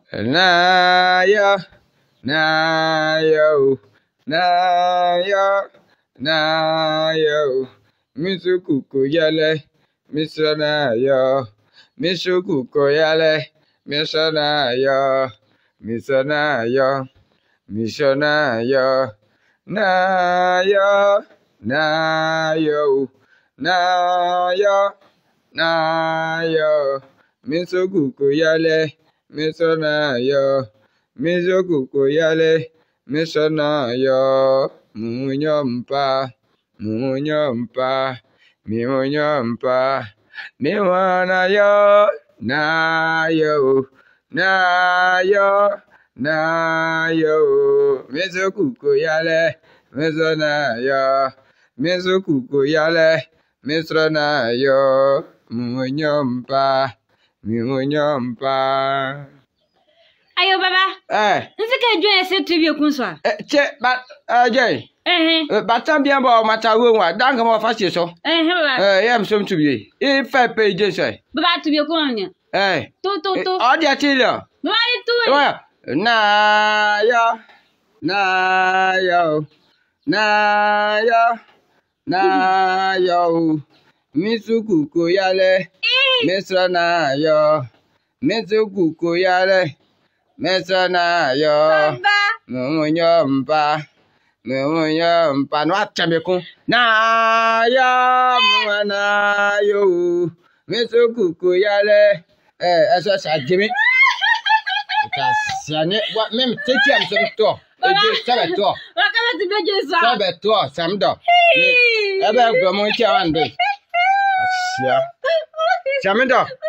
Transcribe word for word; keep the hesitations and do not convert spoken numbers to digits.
Na yo, na yo, na yo, na yo. Misu kuku yale, misu na yo. Misu kuku yale, misu na yo. Misu na yo, misu na yo. Na yo, na yo, na yo, na yo. Misu kuku yale. Misona yo, miso kuku yale, misona yo, munyompa, munyompa, munyompa, miwana yo, na yo, na yo, na yo, miso kuku yale, misona yo, miso kuku yale, misona yo, munyompa. Mionyompa. Ayo baba. Eh. Nzike join ese tribute kunso. Eh che ba ajay. Eh eh. Ba tan bien ba mata wo wa danga mo fa se so. Eh eh baba. Eh yam som tubi. E fa page so. Baba tribute kun nya. Eh. To to to. O dia ti lo. Baba di tu. Na yo. Na yo. Na yo. Na yo. Misuku ko yale. Misra na yo, Mitsuku koyale, Misra na yo, Munyompa, Munyompa, no achamekun, na yo, Mwana yo, Mitsuku koyale, eh, eso sa Jimmy. Kasane, what mem take him some store. Sabe toi. Wakama ti beje sa. Sabe toi, samdo. Ebe gbomo ti awande. Asia. Chamido.